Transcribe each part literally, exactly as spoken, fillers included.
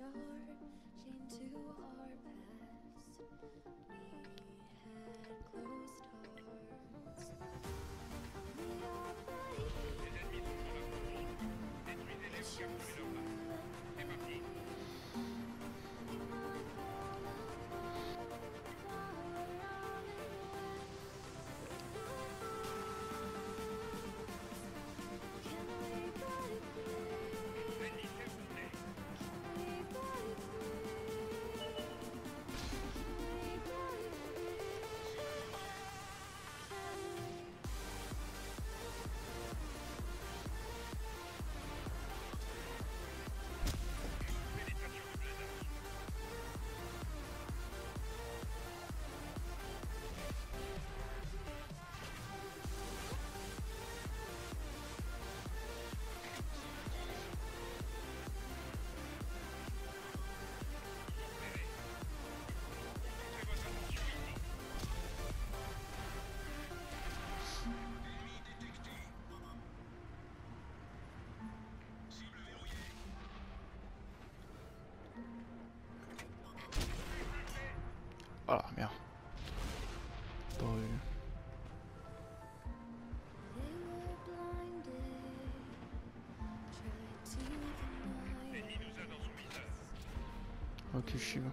Ah merde. Pas vu. Ok, je suis là.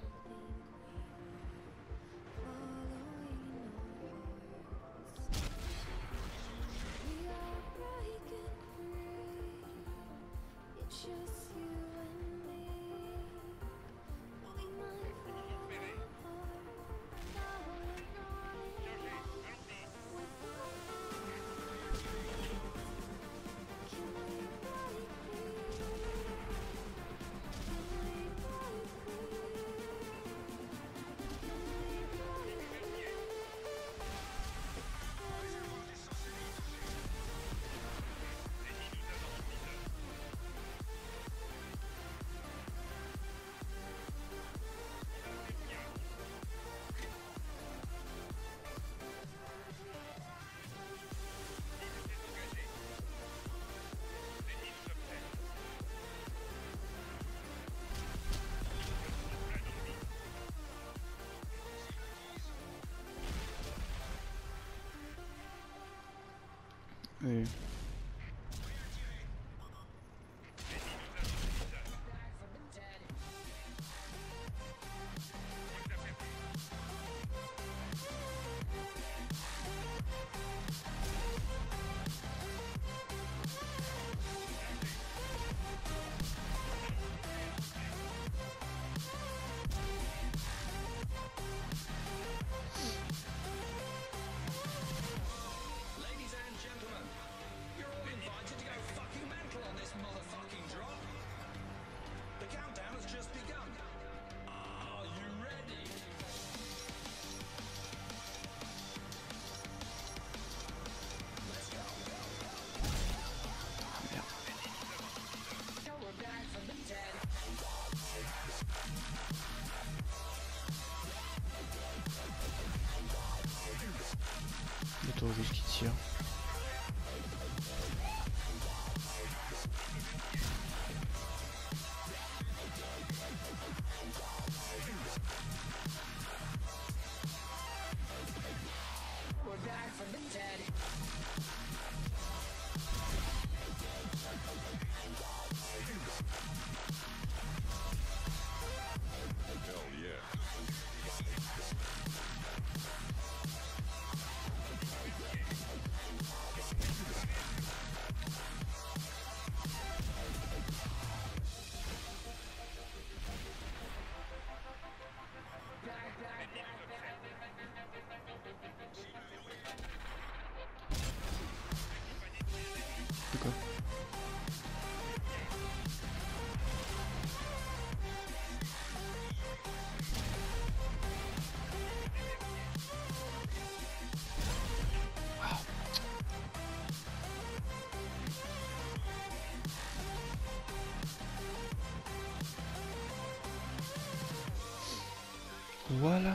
Et... Le tour juste qui tire. D'accord. Voilà.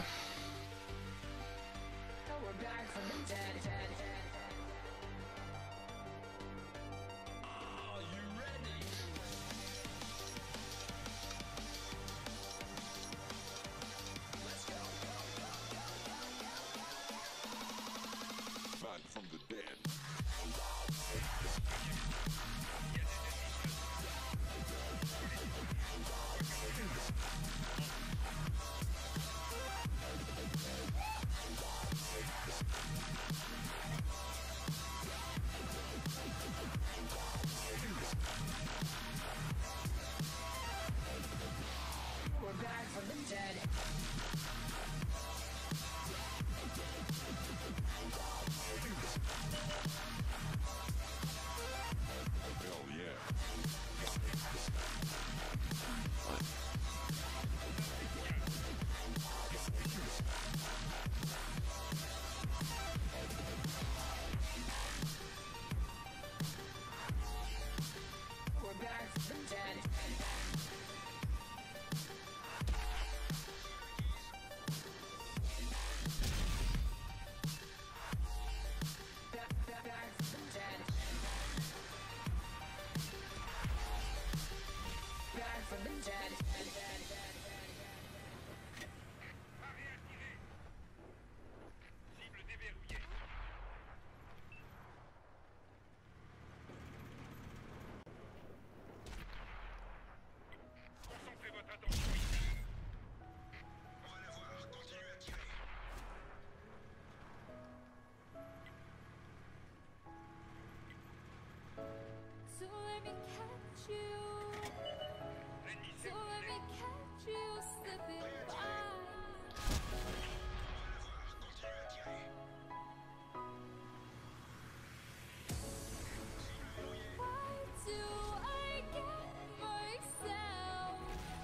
So let me catch you. So let me catch you slipping by. Why do I get myself?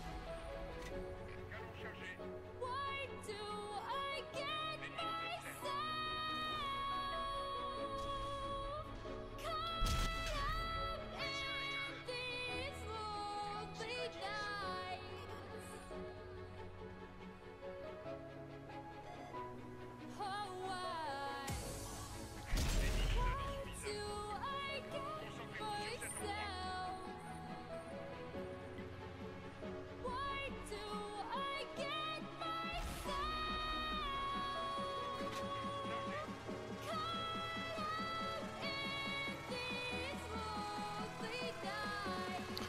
Why do I get myself caught up in these lonely nights? Oh, why? Why do I get myself? Why do I get myself caught up in these lonely nights?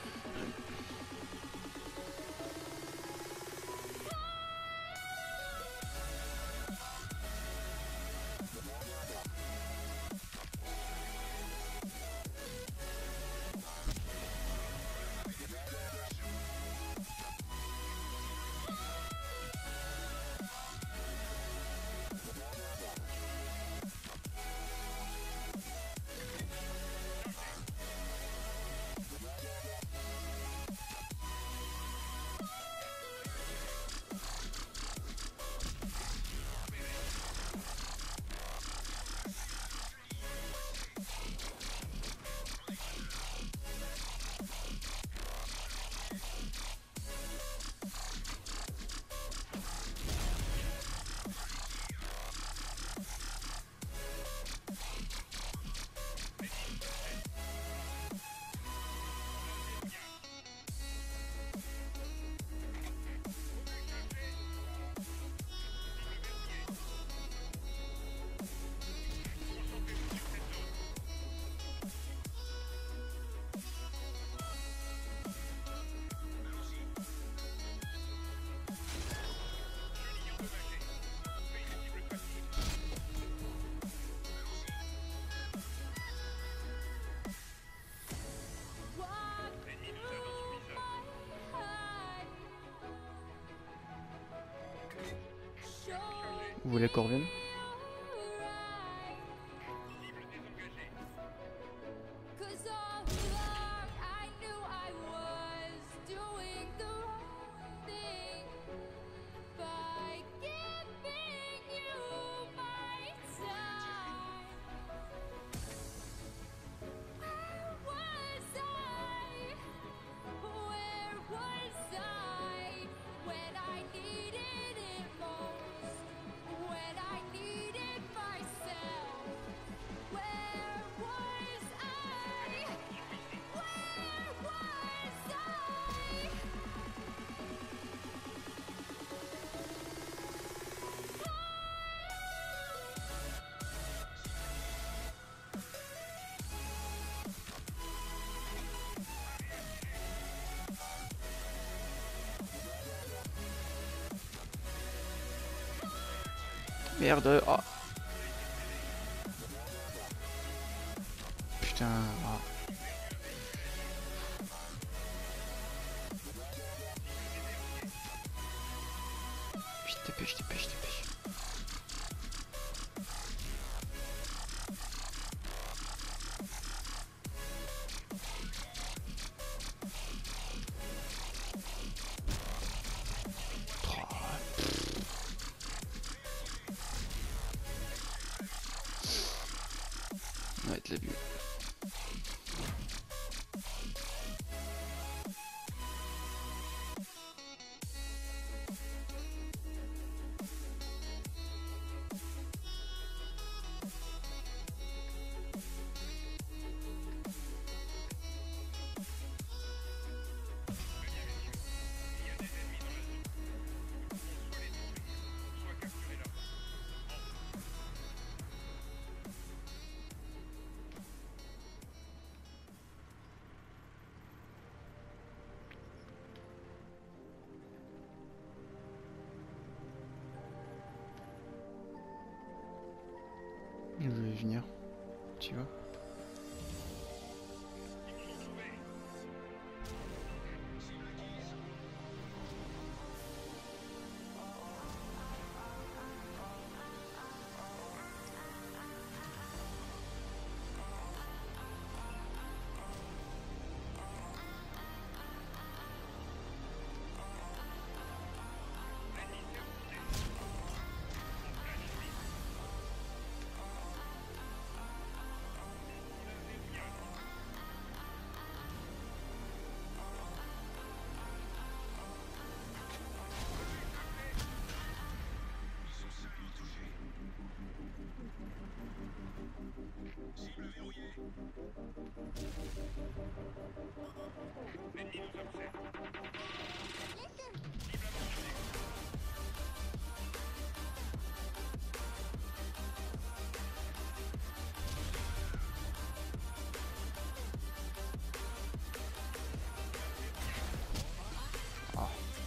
Walk through my heart. Show Vous voulez qu'on revienne? me right. 'Cause all along I knew I was doing the wrong thing by giving you my time. Where was I? Where was I when I needed it most? When I needed myself? Where was I? Where was I? Merde. Ah. Putain. Ah. Vite, dépêche, dépêche, dépêche. Oh. venir. Tu vois? Ah.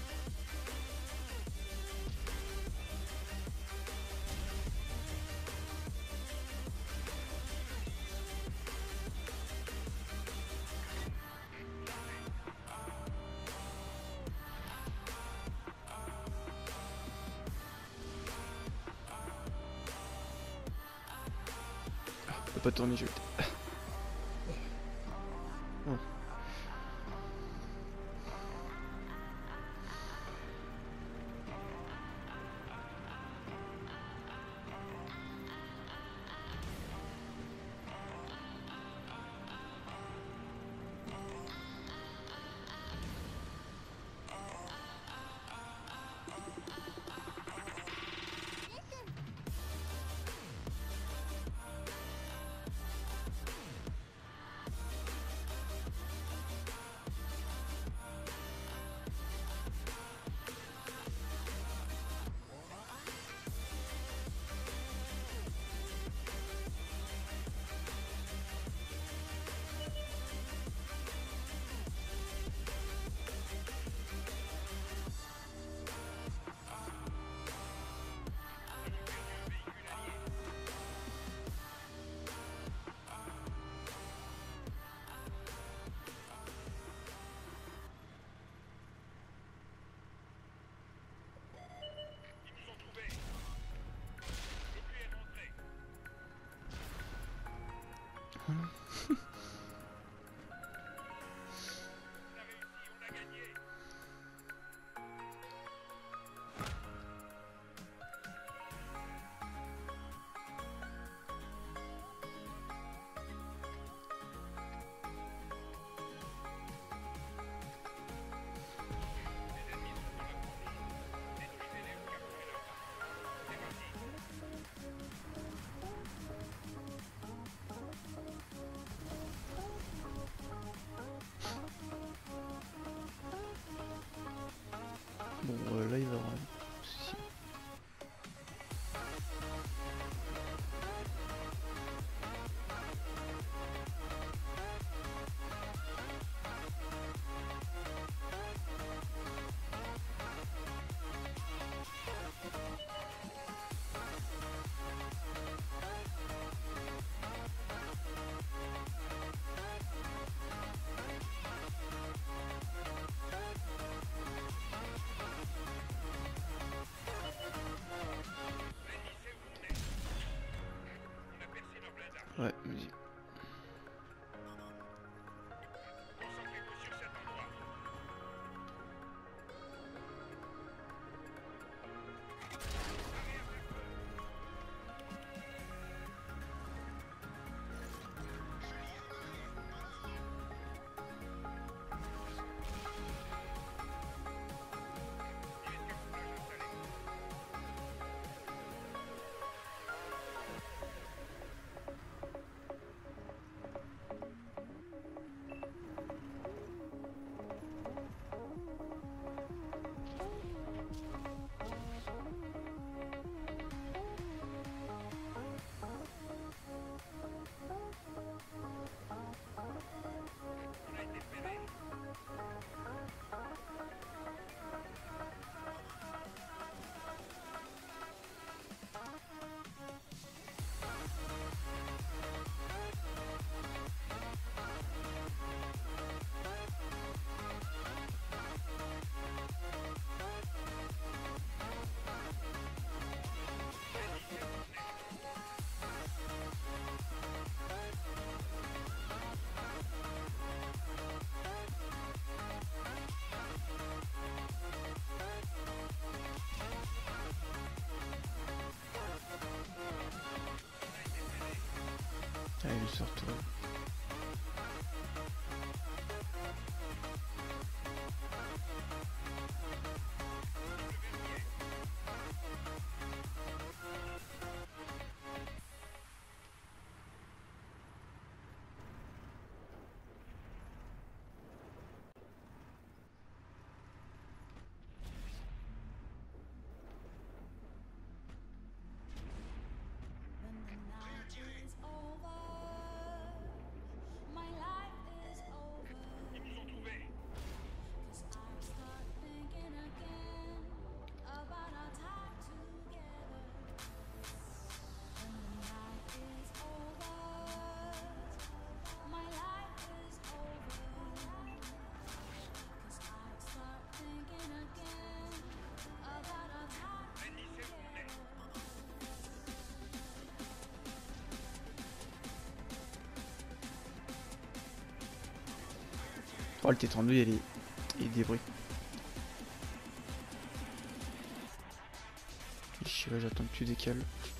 Je peux pas tourner, je vais. Oh. Bon, euh, là il va y avoir un souci. Ouais, vas-y. surtout. Oh, le tétran il est, il débrouille. Je sais pas, j'attends que tu décales.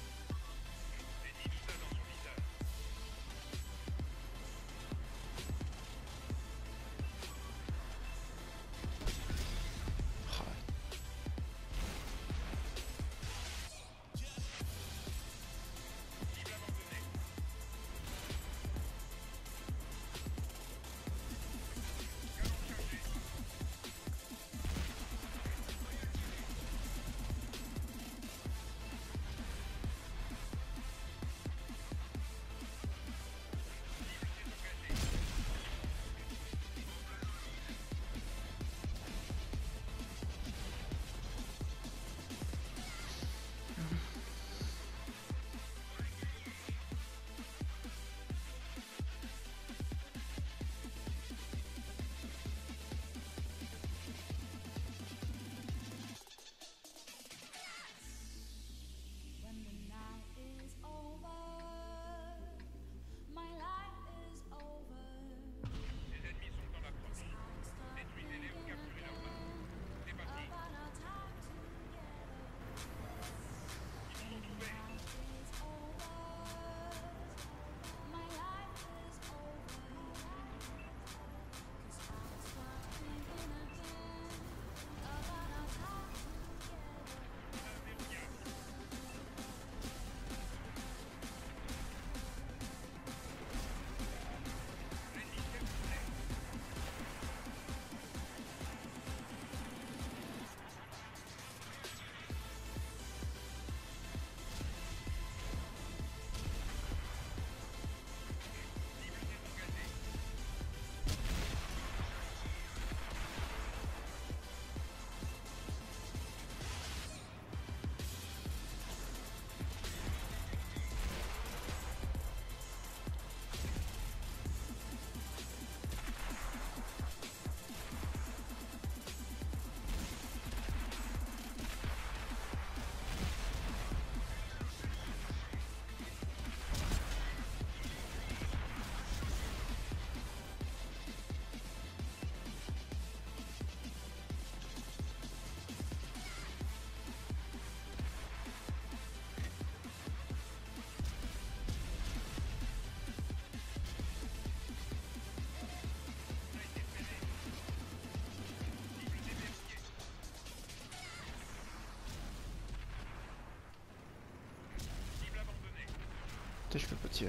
Je peux pas tirer.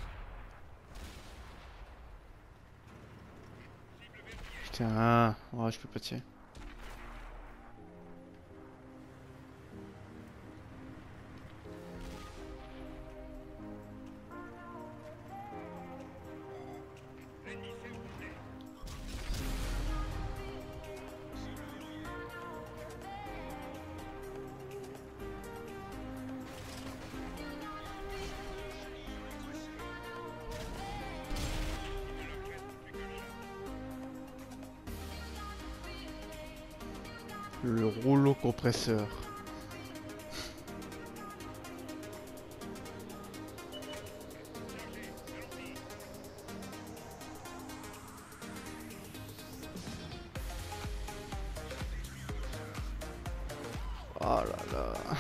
Putain, ouais, je peux pas tirer. Le rouleau compresseur. Oh là là.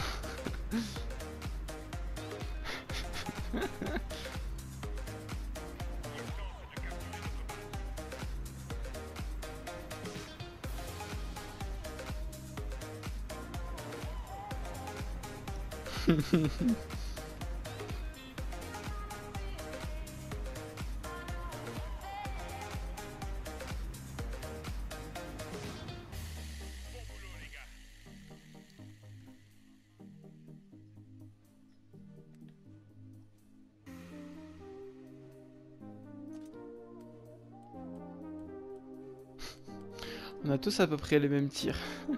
On a tous à peu près les mêmes tirs.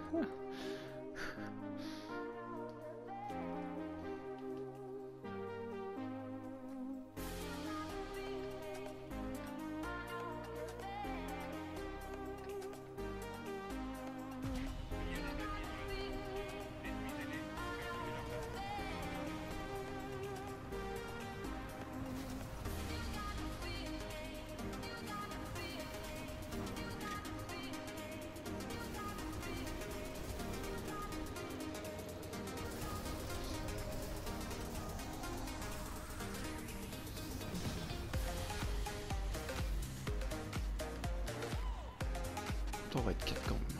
On va être quatre quand même.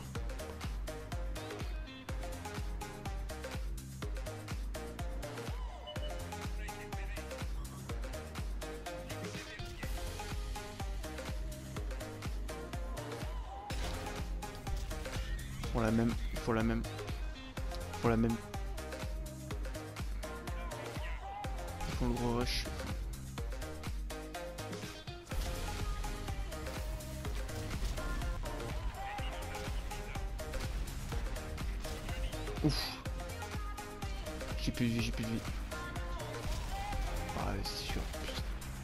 Pour la même, pour la même, pour la même. Ils font le gros rush. Ouf. J'ai plus de vie, j'ai plus de vie. Ah ouais, c'est sûr. Putain.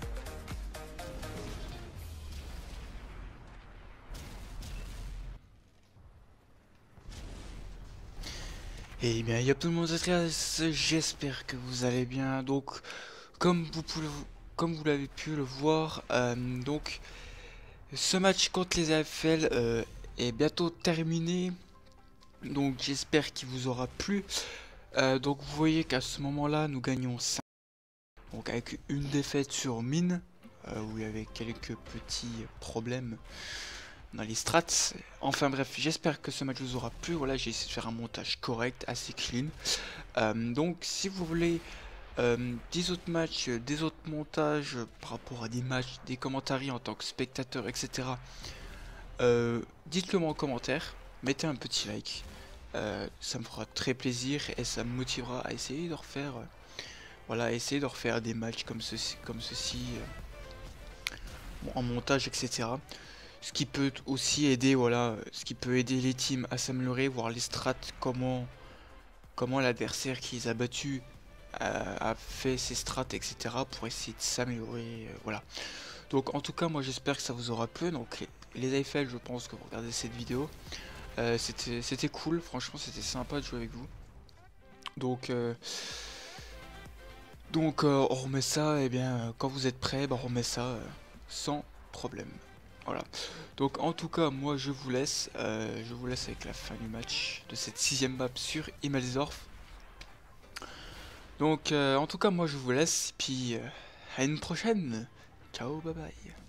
Eh bien, y'a tout le monde, j'espère que vous allez bien. Donc, comme vous pouvez, comme vous l'avez pu le voir, euh, donc ce match contre les A F L euh, est bientôt terminé. Donc, j'espère qu'il vous aura plu. Euh, donc, vous voyez qu'à ce moment-là, nous gagnons cinq. Donc, avec une défaite sur mine, euh, où il y avait quelques petits problèmes dans les strats. Enfin bref, j'espère que ce match vous aura plu. Voilà, j'ai essayé de faire un montage correct, assez clean. Euh, donc si vous voulez euh, des autres matchs, des autres montages par rapport à des matchs, des commentaires en tant que spectateur, et cetera. Euh, dites-le moi en commentaire, mettez un petit like. Euh, ça me fera très plaisir et ça me motivera à essayer de refaire, euh, voilà, essayer de refaire des matchs comme ceci, comme ceci, euh, bon, en montage, et cetera. Ce qui peut aussi aider, voilà, ce qui peut aider les teams à s'améliorer, voir les strats, comment, comment l'adversaire qui les a battus a, a fait ses strats, et cetera pour essayer de s'améliorer, euh, voilà. Donc en tout cas, moi j'espère que ça vous aura plu. Donc les, les A F L, je pense que vous regardez cette vidéo, euh, c'était c'était cool, franchement c'était sympa de jouer avec vous. Donc euh, donc euh, on remet ça, et bien quand vous êtes prêts, bah, on remet ça euh, sans problème. Voilà. Donc en tout cas, moi je vous laisse, euh, je vous laisse avec la fin du match de cette sixième map sur Immelsdorf. Donc euh, en tout cas, moi je vous laisse, puis euh, à une prochaine. Ciao, bye bye.